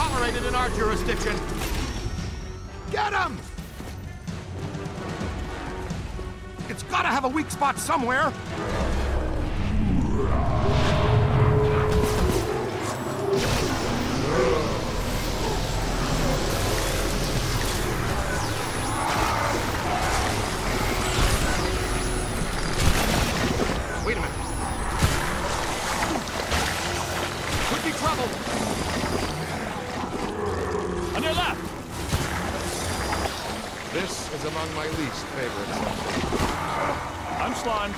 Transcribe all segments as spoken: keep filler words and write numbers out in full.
tolerated in our jurisdiction. Get him! It's gotta have a weak spot somewhere. Wait a minute. Could be trouble. On your left. This is among my least favorites. I'm slimed.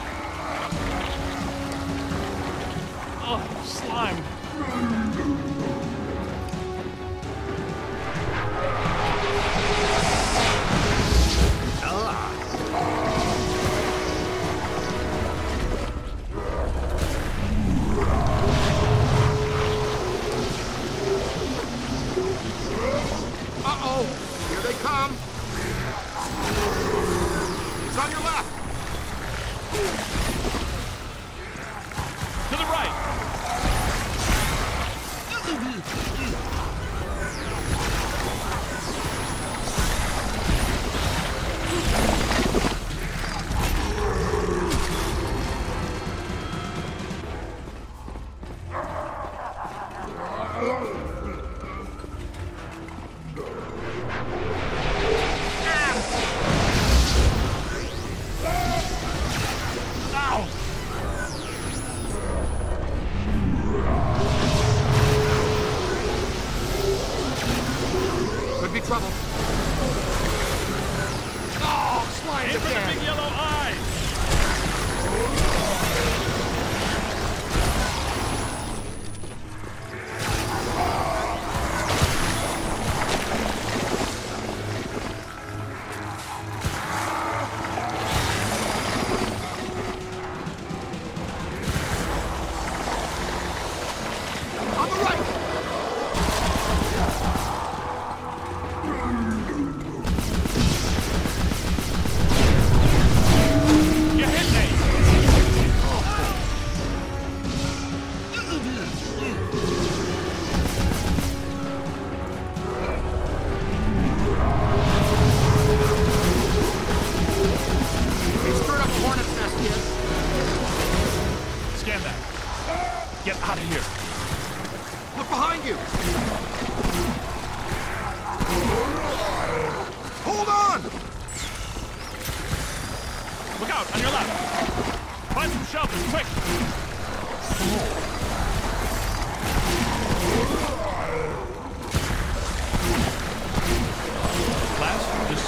Oh, slime. Uh-oh! Here they come! It's on your left! To the right. Could be trouble. Oh, slime Aim for the again! big yellow eyes. On the right! You hit me. They stirred up a hornet's nest, kid. Scan that. Get out of here. Look behind you! Hold on! Look out, on your left. Find some shelters, quick. Last, just...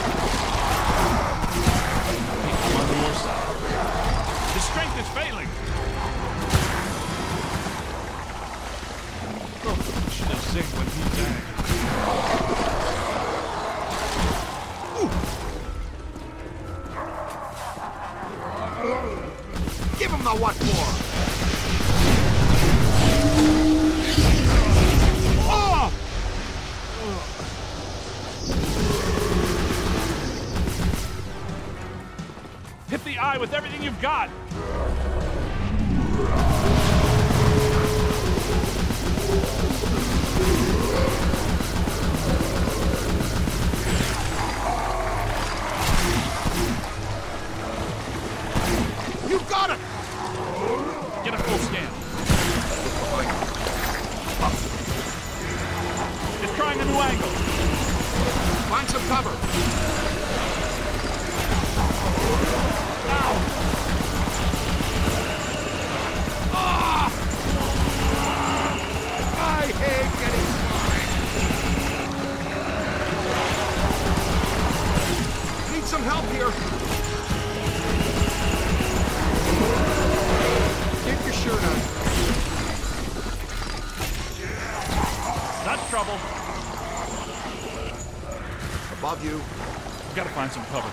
I'm on your side. His strength is failing. Oh, should have zigged when he died. Give him the what for! Oh! Hit the eye with everything you've got. You got it! Get a full scan. It's trying a new angle. Find some cover. Ow! Ah! I hate getting slime. Need some help here. Get your shirt on. That's trouble. Above you. We've got to find some cover.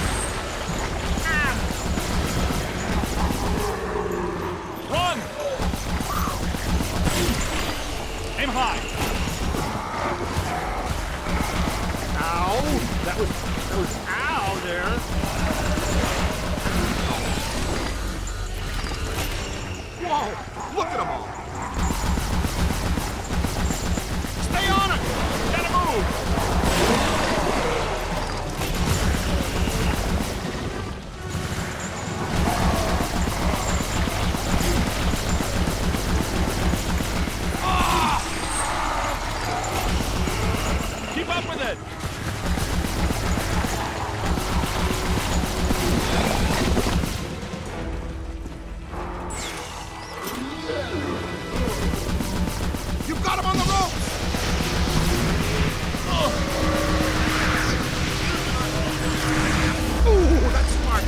Run! high. Ow! That was, that was ow there. Whoa! Look at them all! Stay on it! Gotta move! Ah! Keep up with it! You've got him on the ropes! Ooh, that's smart!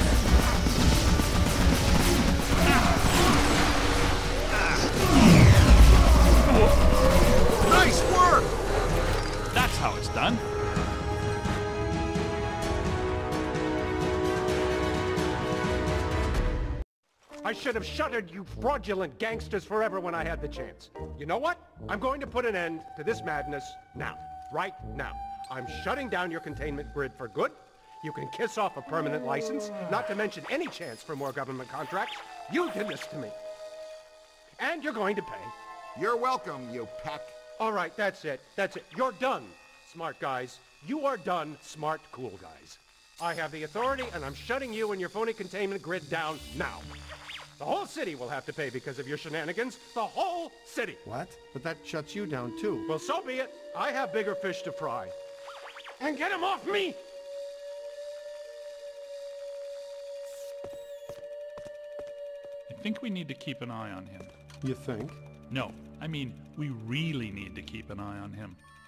Nice work! That's how it's done. I should have shuttered you fraudulent gangsters forever when I had the chance. You know what? I'm going to put an end to this madness now. Right now. I'm shutting down your containment grid for good. You can kiss off a permanent license, not to mention any chance for more government contracts. You did this to me. And you're going to pay. You're welcome, you peck. All right, that's it. That's it. You're done, smart guys. You are done, smart, cool guys. I have the authority, and I'm shutting you and your phony containment grid down now. The whole city will have to pay because of your shenanigans. The whole city. What? But that shuts you down, too. Well, so be it. I have bigger fish to fry. And get him off me! I think we need to keep an eye on him. You think? No, I mean, we really need to keep an eye on him.